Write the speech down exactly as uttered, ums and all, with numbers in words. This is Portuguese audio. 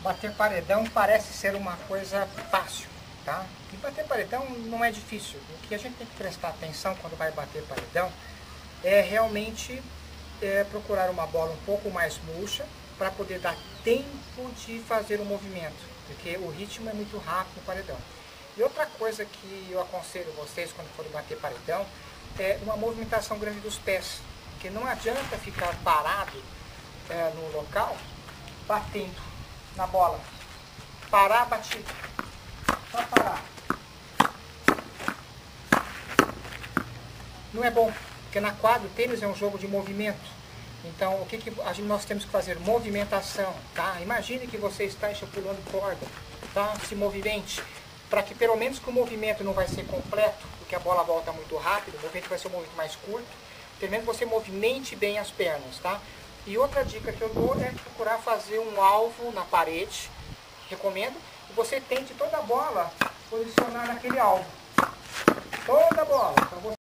Bater paredão parece ser uma coisa fácil, tá? E bater paredão não é difícil. O que a gente tem que prestar atenção quando vai bater paredão é realmente é, procurar uma bola um pouco mais murcha para poder dar tempo de fazer o movimento, porque o ritmo é muito rápido no paredão. E outra coisa que eu aconselho vocês quando forem bater paredão é uma movimentação grande dos pés, porque não adianta ficar parado é, no local batendo na bola. Parar a batida. Só parar. Não é bom, porque na quadra o tênis é um jogo de movimento. Então, o que, que a gente, nós temos que fazer? Movimentação, tá? Imagine que você está pulando corda, tá? Se movimente, para que pelo menos que o movimento não vai ser completo, porque a bola volta muito rápido, o movimento vai ser um movimento mais curto, pelo menos você movimente bem as pernas, tá? E outra dica que eu dou é procurar fazer um alvo na parede, recomendo, que você tente toda a bola posicionar naquele alvo. Toda a bola. Então,